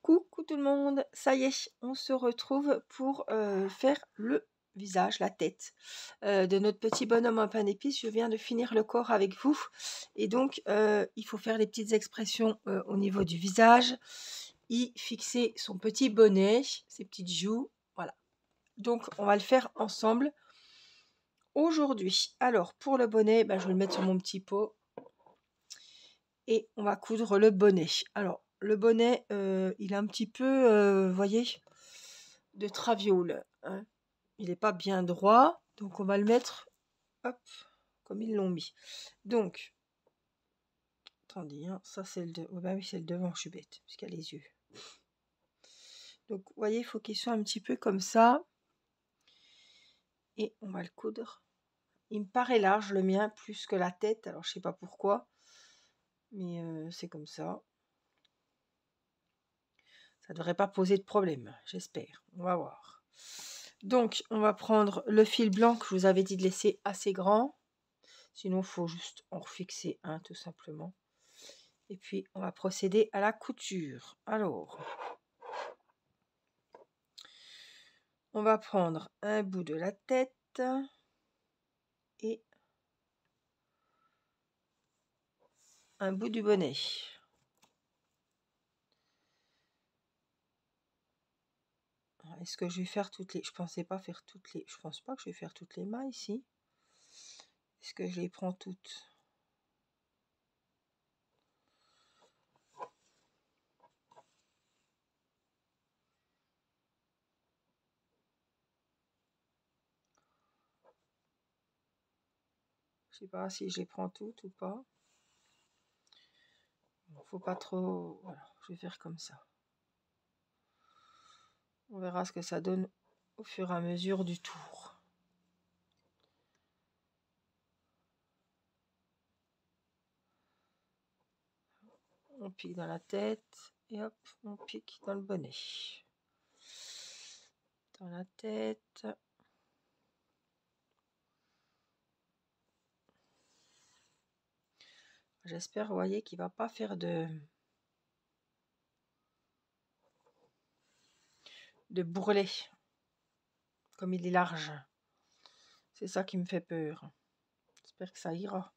Coucou tout le monde, ça y est, on se retrouve pour faire le visage, la tête de notre petit bonhomme en pain d'épices. Je viens de finir le corps avec vous et donc il faut faire des petites expressions au niveau du visage, y fixer son petit bonnet, ses petites joues, voilà. Donc on va le faire ensemble aujourd'hui. Alors pour le bonnet, je vais le mettre sur mon petit pot et on va coudre le bonnet. Alors le bonnet, il est un petit peu, voyez, de traviole, hein. Il n'est pas bien droit, donc on va le mettre, hop, comme ils l'ont mis. Donc, attendez, hein, ça c'est le oh, oui, c'est le devant, je suis bête, parce qu'il y a les yeux. Donc, vous voyez, il faut qu'il soit un petit peu comme ça. Et on va le coudre. Il me paraît large, le mien, plus que la tête. Alors, je sais pas pourquoi. Mais c'est comme ça. Ça ne devrait pas poser de problème, j'espère. On va voir. Donc, on va prendre le fil blanc que je vous avais dit de laisser assez grand. Sinon, il faut juste en refixer un, tout simplement. Et puis, on va procéder à la couture. Alors, on va prendre un bout de la tête et un bout du bonnet. Est-ce que je vais faire toutes les... Je pensais pas faire toutes les... Je pense pas que je vais faire toutes les mailles ici. Est-ce que je les prends toutes? Je sais pas si je les prends toutes ou pas. Faut pas trop... Voilà, je vais faire comme ça. On verra ce que ça donne au fur et à mesure du tour. On pique dans la tête et hop, on pique dans le bonnet. Dans la tête. J'espère, vous voyez, qu'il va pas faire de bourrelet, comme il est large. C'est ça qui me fait peur. J'espère que ça ira.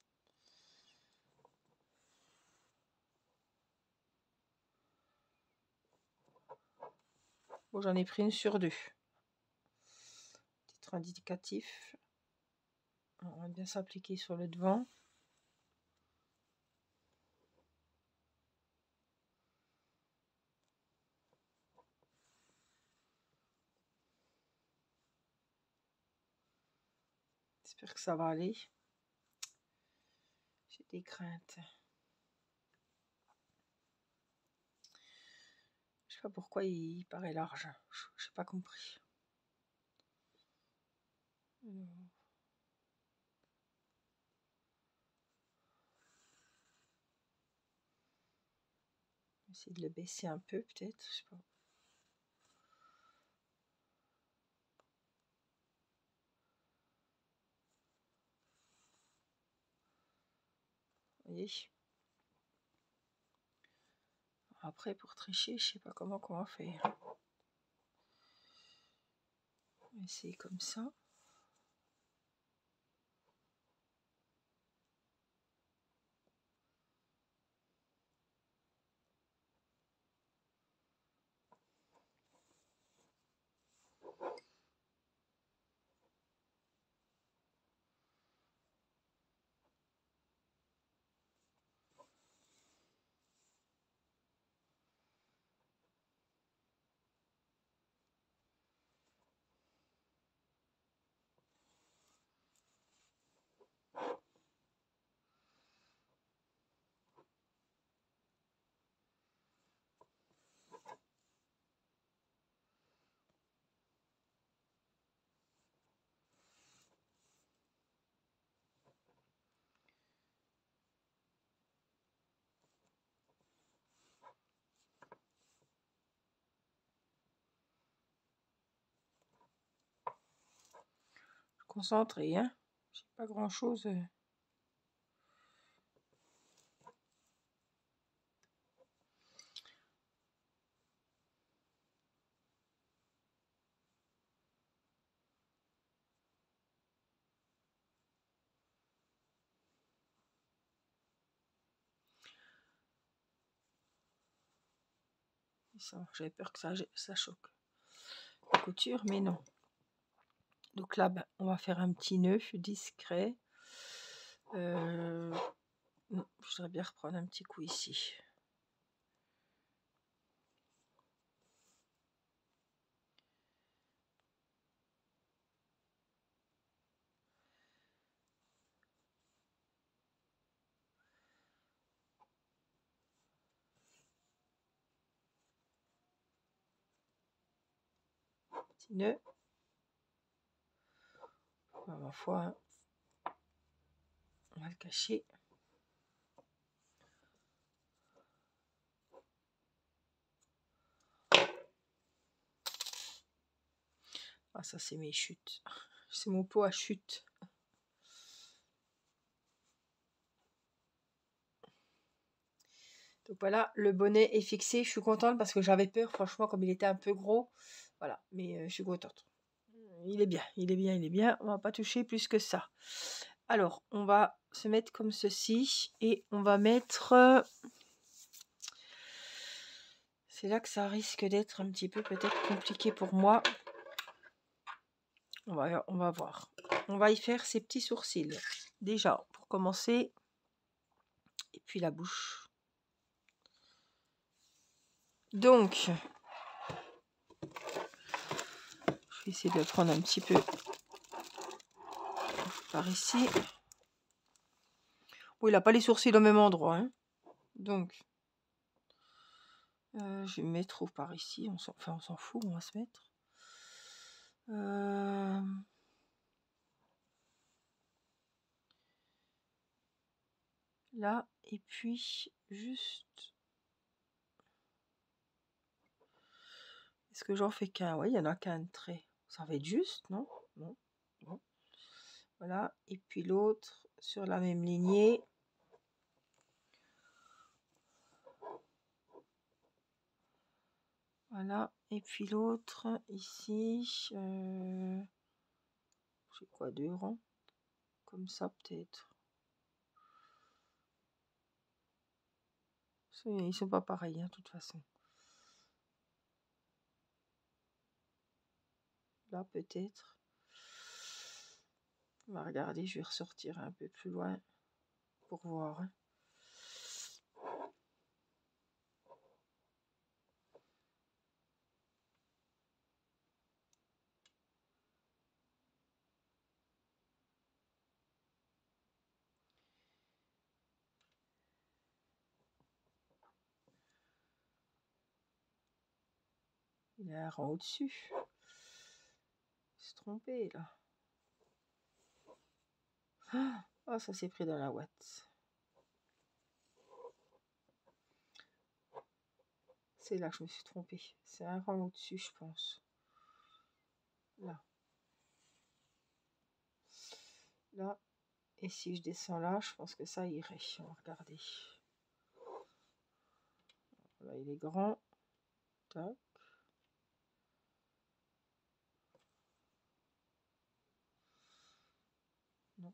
Bon, j'en ai pris une sur deux. Titre indicatif. On va bien s'appliquer sur le devant. J'espère que ça va aller. J'ai des craintes. Je sais pas pourquoi il paraît large. Je n'ai pas compris. Essayer de le baisser un peu peut-être. Je sais pas. Vous voyez. Après, pour tricher, je sais pas comment on va faire. On va essayer comme ça. Concentré, hein. J'ai pas grand chose. J'avais peur que ça choque la couture, mais non. Donc là, ben, on va faire un petit nœud discret. Je voudrais bien reprendre un petit coup ici. Petit nœud. Ma foi, on va le cacher. Ah, ça c'est mes chutes. C'est mon pot à chute. Donc voilà, le bonnet est fixé. Je suis contente parce que j'avais peur, franchement, comme il était un peu gros. Voilà, mais je suis contente. Il est bien, il est bien, il est bien. On va pas toucher plus que ça. Alors, on va se mettre comme ceci et on va mettre... C'est là que ça risque d'être un petit peu peut-être compliqué pour moi. On va voir. On va y faire ces petits sourcils. Déjà, pour commencer. Et puis la bouche. Donc, je vais essayer de le prendre un petit peu par ici. Bon, il n'a pas les sourcils au même endroit. Hein. Donc, je vais me mettre par ici. On s'en fout, on va se mettre. Là, et puis juste... Est-ce que j'en fais qu'un? Oui, il y en a qu'un trait. Ça va être juste, non? Non. Bon. Voilà, et puis l'autre sur la même lignée. Voilà, et puis l'autre ici, j'ai quoi, 2 rangs? Comme ça peut-être. Ils sont pas pareils, hein, de toute façon. Là peut-être. On va regarder, je vais ressortir un peu plus loin pour voir. Hein. Il y a un rang au-dessus. Il s'est trompé là. Ah, ça s'est pris dans la ouate. C'est là que je me suis trompée. C'est un rang au-dessus, je pense. Là. Là. Et si je descends là, je pense que ça irait. On va regarder. Là, il est grand. Tac. Non.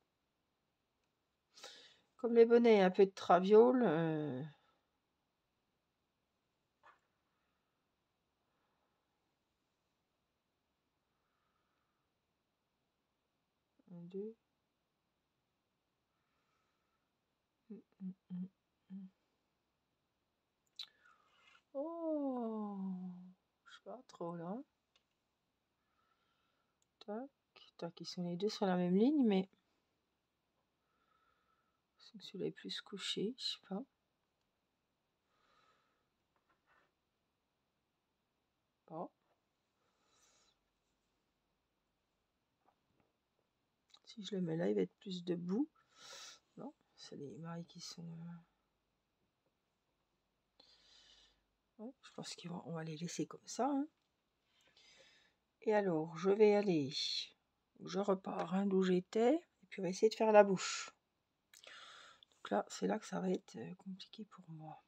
Comme les bonnets, un peu de traviole. 1, 2. Oh, je sais pas trop là. Tac, tac, ils sont les deux sur la même ligne, mais celui-là est plus couché, je sais pas. Bon. Si je le mets là, il va être plus debout. Non, c'est les mailles qui sont... Ouais, je pense qu'on va les laisser comme ça. Hein. Et alors, je vais aller... Je repars hein, d'où j'étais. Et puis on va essayer de faire la bouche. Donc là, c'est là que ça va être compliqué pour moi.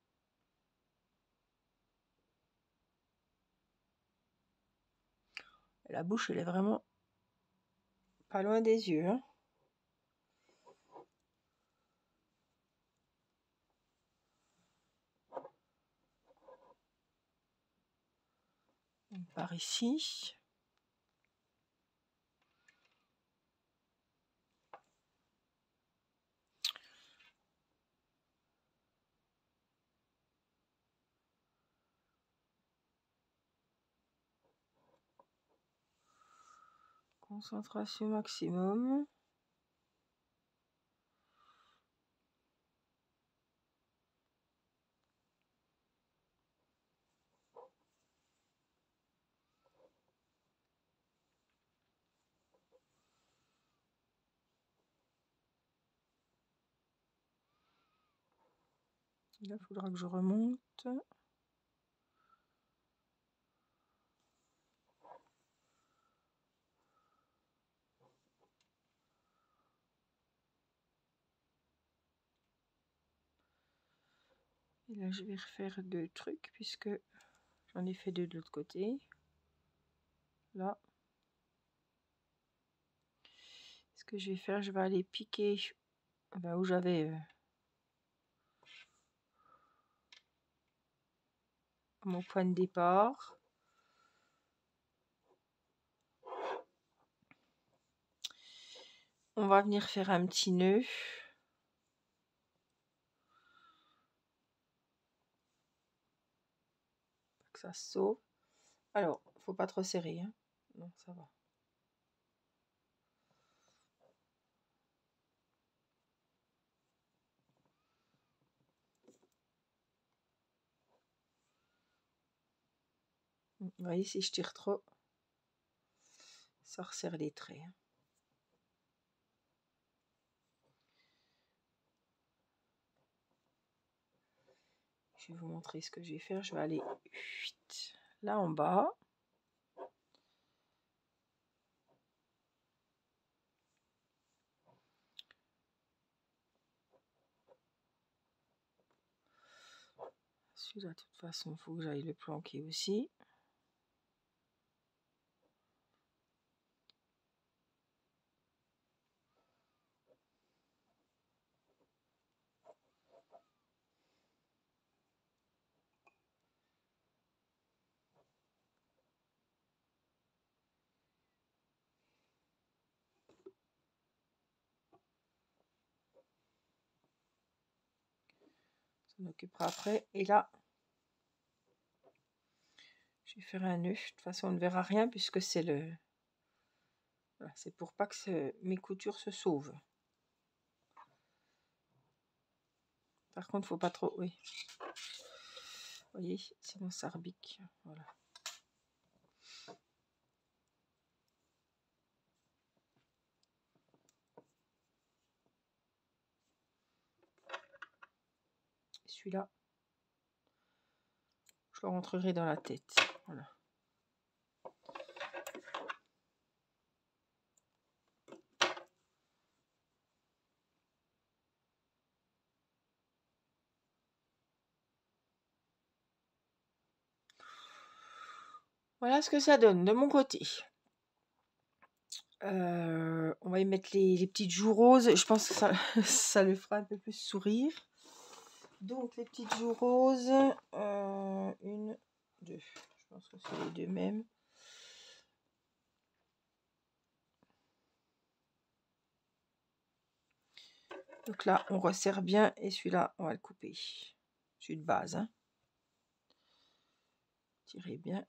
La bouche, elle est vraiment pas loin des yeux. Hein. Par ici. Concentration maximum. Là, il faudra que je remonte. Et là, je vais refaire 2 trucs puisque j'en ai fait 2 de l'autre côté. Là. Ce que je vais faire, je vais aller piquer où j'avais mon point de départ. On va venir faire un petit nœud. Que ça sauve. Alors, faut pas trop serrer, hein. Non, ça va. Vous voyez, si je tire trop, ça resserre les traits, hein. Je vais vous montrer ce que je vais faire. Je vais aller là en bas. Celui-là, de toute façon, il faut que j'aille le planquer aussi. Ça m'occupera après. Et là, je vais faire un nœud. De toute façon, on ne verra rien puisque c'est le... Voilà, c'est pour pas que mes coutures se sauvent. Par contre, faut pas trop... Oui. Vous voyez, sinon ça rebique. Voilà. Celui-là, je le rentrerai dans la tête. Voilà. Voilà ce que ça donne de mon côté. On va y mettre les petites joues roses. Je pense que ça, ça le fera un peu plus sourire. Donc les petites joues roses. 1, 2. Je pense que c'est les 2 mêmes. Donc là, on resserre bien. Et celui-là, on va le couper. Celui de base. Hein. Tirez bien.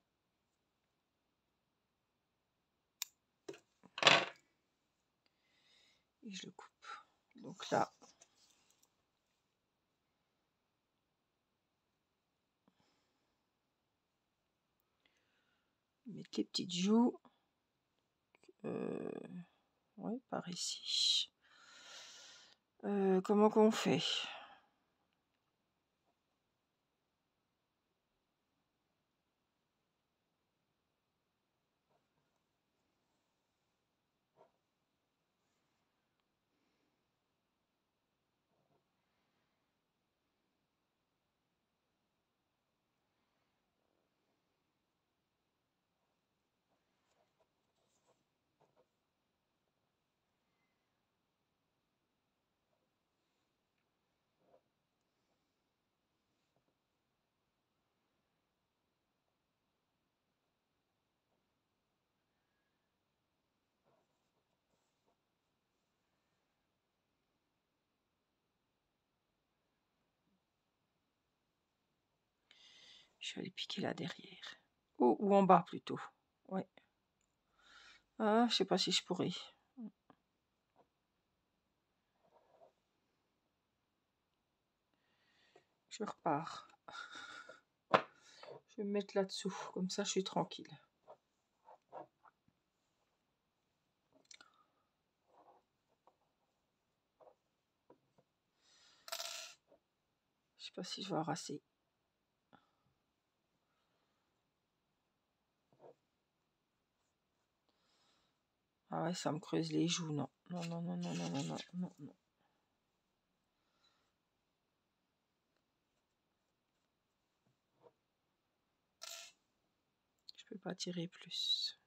Et je le coupe. Donc là, mettre les petites joues. Ouais, par ici. Comment qu'on fait? Je vais aller piquer là derrière. Ou en bas plutôt. Ouais. Ah, je sais pas si je pourrais. Je repars. Je vais me mettre là-dessous. Comme ça, je suis tranquille. Je sais pas si je vais avoir assez. Ah ouais, ça me creuse les joues. Non, non, non, non, non, non, non, non, non, non. Je peux pas tirer plus.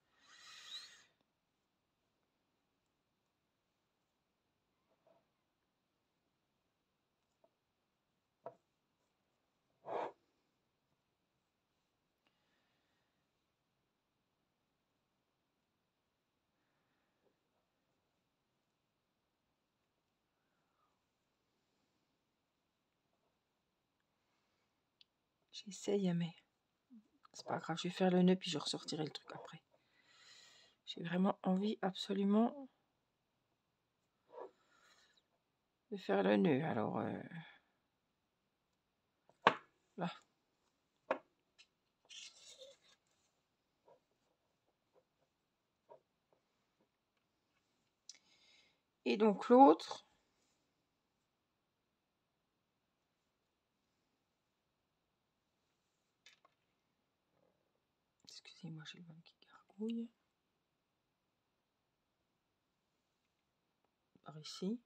J'essaye, mais c'est pas grave. Je vais faire le nœud puis je ressortirai le truc après. J'ai vraiment envie absolument de faire le nœud. Alors là. Et donc l'autre. Excusez-moi, j'ai le ventre qui gargouille. Par ici.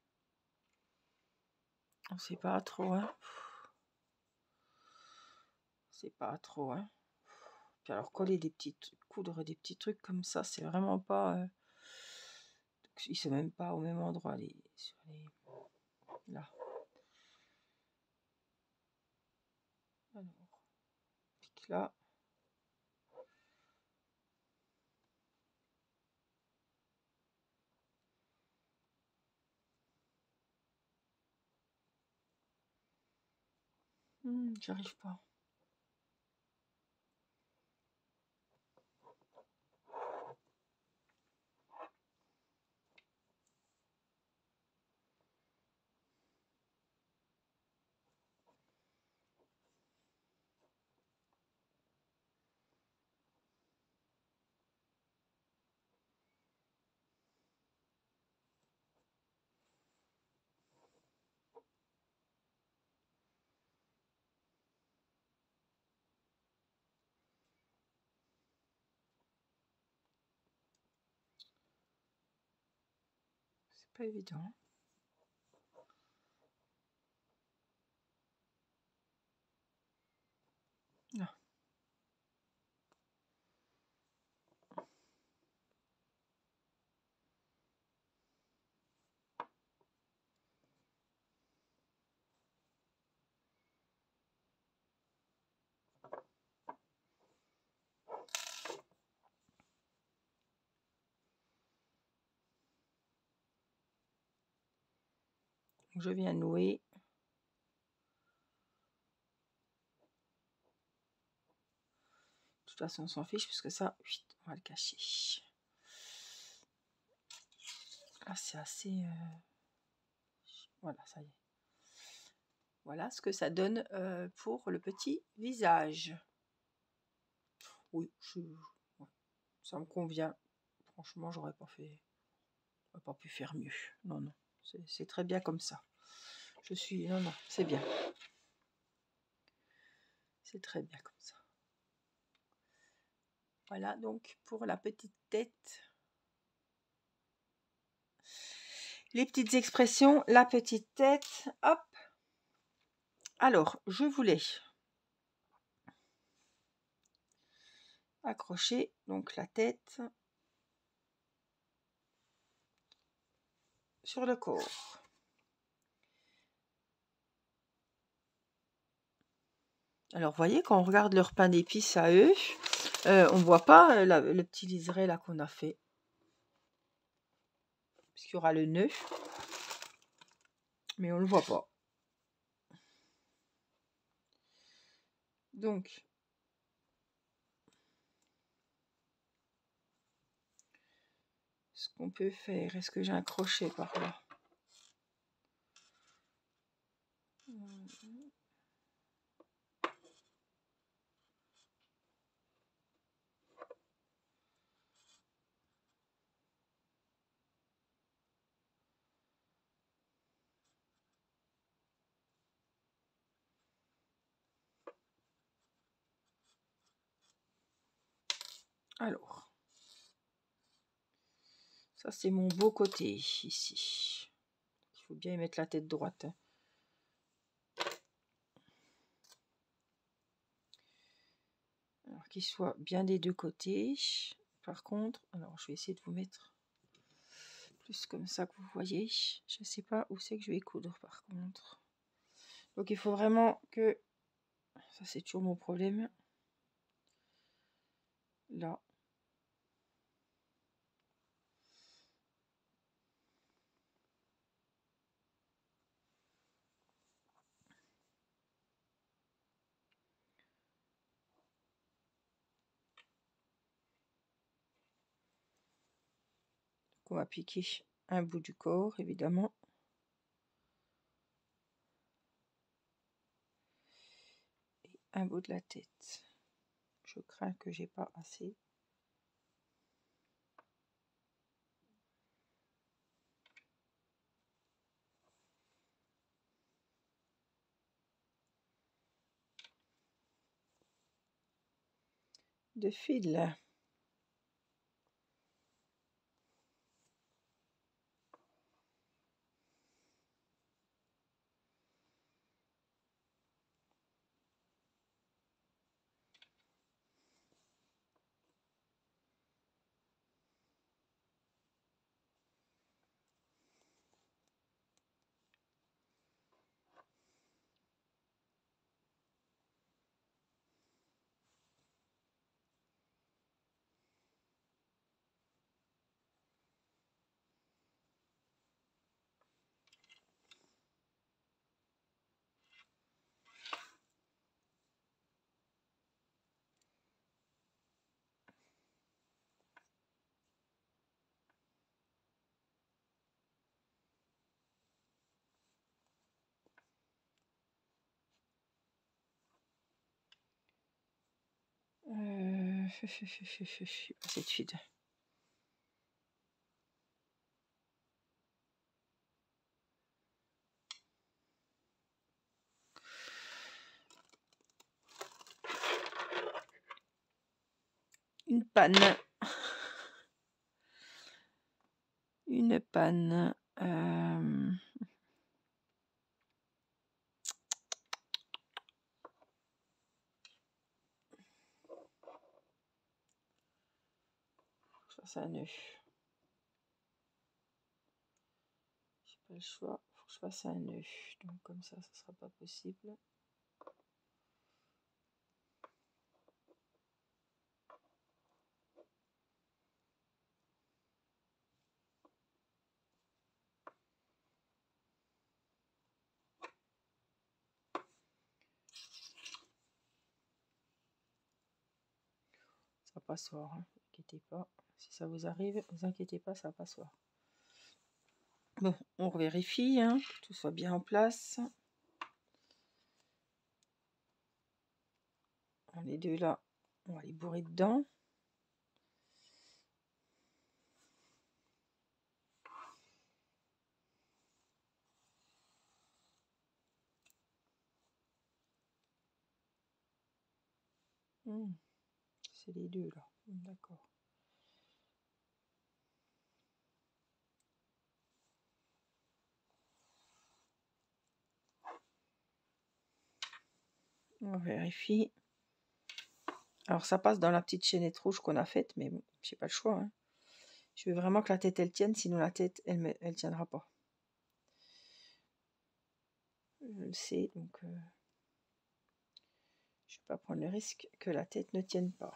On sait pas trop, hein. C'est pas trop, hein. Puis alors coller des petites, coudre des petits trucs comme ça, c'est vraiment pas. Ils sont même pas au même endroit sur les. Là. Alors, pique là. J'arrive pas. C'est pas évident. Non. Je viens nouer. De toute façon, on s'en fiche parce que ça, on va le cacher. Là, c'est assez. Voilà, ça y est. Voilà ce que ça donne pour le petit visage. Oui, ouais, ça me convient. Franchement, j'aurais pas pu faire mieux. Non, non, c'est très bien comme ça. Non, non, c'est bien. C'est très bien comme ça. Voilà donc pour la petite tête. Les petites expressions, la petite tête, hop. Alors, je voulais accrocher donc la tête sur le corps. Alors, vous voyez, quand on regarde leur pain d'épices à eux, on ne voit pas le petit liseré là qu'on a fait. Parce qu'il y aura le nœud. Mais on ne le voit pas. Donc, qu'on peut faire? Est-ce que j'ai un crochet par là? Alors, ça c'est mon beau côté ici. Il faut bien y mettre la tête droite. Hein. Alors qu'il soit bien des deux côtés. Par contre, alors je vais essayer de vous mettre plus comme ça que vous voyez. Je ne sais pas où c'est que je vais coudre par contre. Donc il faut vraiment que... Ça c'est toujours mon problème. Là. On va piquer un bout du corps évidemment. Et un bout de la tête. Je crains que j'ai pas assez. De fil. Assez de fil. Une panne. Une panne. Je fasse un nœud. J'ai pas le choix. Faut que je fasse un nœud. Donc comme ça sera pas possible. Ça passoire, hein. Vous inquiétez pas. Si ça vous arrive, vous inquiétez pas, ça passoire. Bon, on vérifie, hein, que tout soit bien en place. Les deux là, on va les bourrer dedans. C'est les deux là, d'accord. On vérifie. Alors ça passe dans la petite chaînette rouge qu'on a faite, mais bon, j'ai pas le choix. Hein. Je veux vraiment que la tête elle tienne, sinon la tête elle tiendra pas. Je le sais, donc je vais pas prendre le risque que la tête ne tienne pas.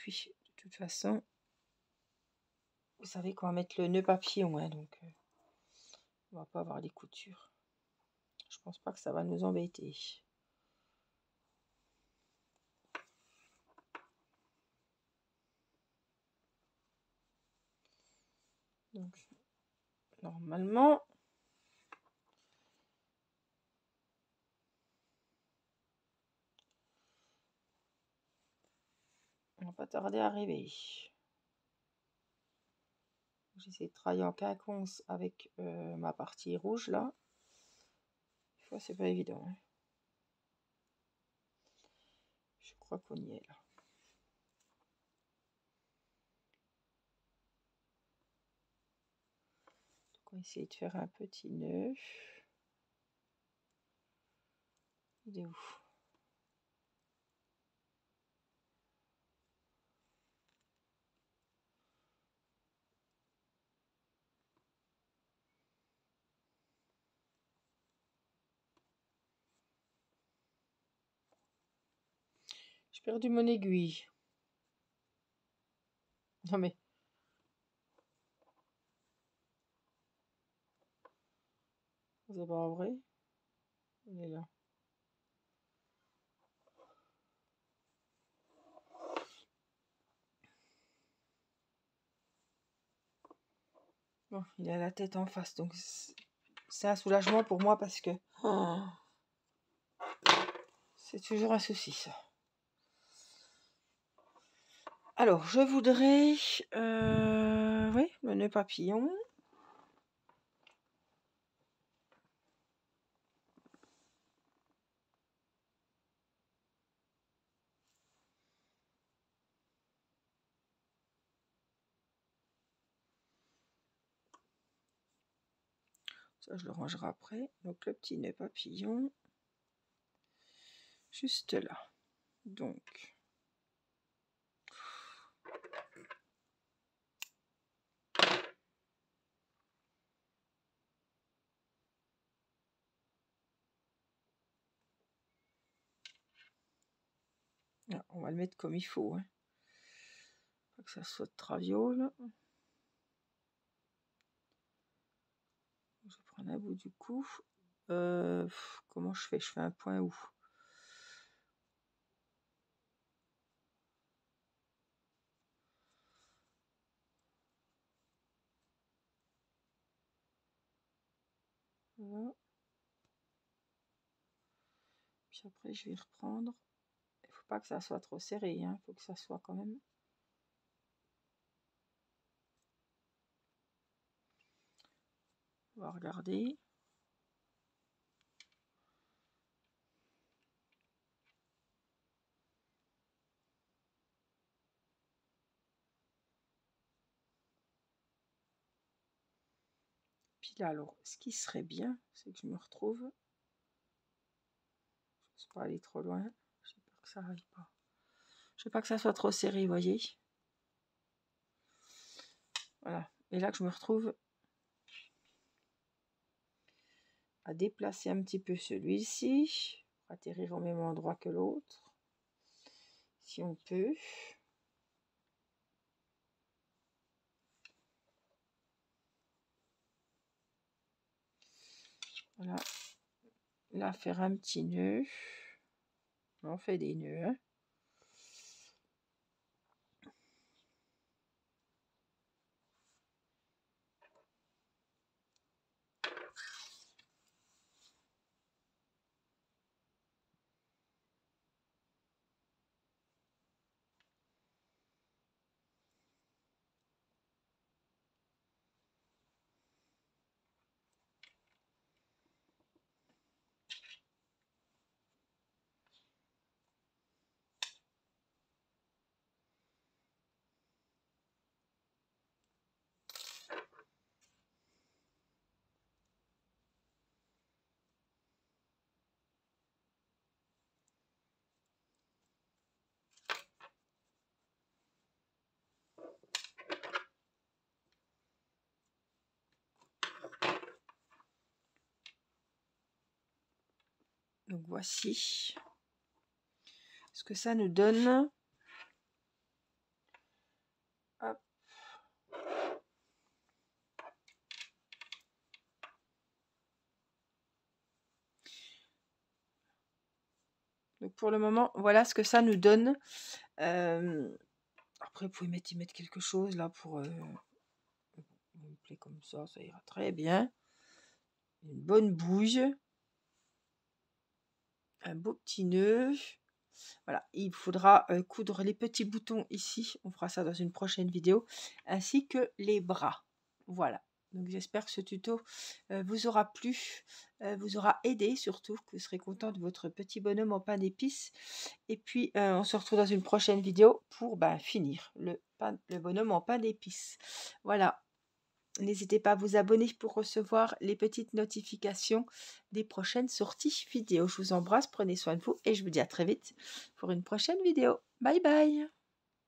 puis de toute façon, vous savez qu'on va mettre le nœud papillon, hein, donc on va pas avoir les coutures. Je pense pas que ça va nous embêter. Donc normalement, on va pas tarder à arriver. J'essaie de travailler en quinconce avec ma partie rouge là. Des fois c'est pas évident, hein. Je crois qu'on y est là. Donc on va essayer de faire un petit nœud. Il est où? J'ai perdu mon aiguille. Non mais... c'est pas vrai. Elle est là. Bon, il a la tête en face, donc c'est un soulagement pour moi parce que c'est toujours un souci ça. Alors, je voudrais oui, le nœud papillon. Ça, je le rangerai après. Donc, le petit nœud papillon, juste là. Donc, là, on va le mettre comme il faut, hein. Pas que ça soit de traviole. Je vais prendre un bout du cou. Comment je fais? Je fais un point où? Voilà. Puis après, je vais reprendre. Il faut pas que ça soit trop serré, hein. Il faut que ça soit quand même. On va regarder. Puis là, alors, ce qui serait bien, c'est que je me retrouve. Je ne sais pas aller trop loin. J'ai peur que ça n'arrive pas. Je ne veux pas que ça soit trop serré, vous voyez. Voilà. Et là que je me retrouve à déplacer un petit peu celui-ci pour atterrir au même endroit que l'autre. Si on peut. Voilà. Là, faire un petit nœud. On fait des nœuds, hein. Donc voici ce que ça nous donne. pour le moment, voilà ce que ça nous donne. Après, vous pouvez y mettre quelque chose là pour me plaît comme ça ira très bien. Une bonne bouge, un beau petit nœud. Voilà, il faudra coudre les petits boutons ici, on fera ça dans une prochaine vidéo, ainsi que les bras. Voilà, donc j'espère que ce tuto vous aura plu, vous aura aidé surtout, que vous serez content de votre petit bonhomme en pain d'épices. Et puis on se retrouve dans une prochaine vidéo pour finir le bonhomme en pain d'épices. Voilà. N'hésitez pas à vous abonner pour recevoir les petites notifications des prochaines sorties vidéo. Je vous embrasse, prenez soin de vous et je vous dis à très vite pour une prochaine vidéo. Bye bye!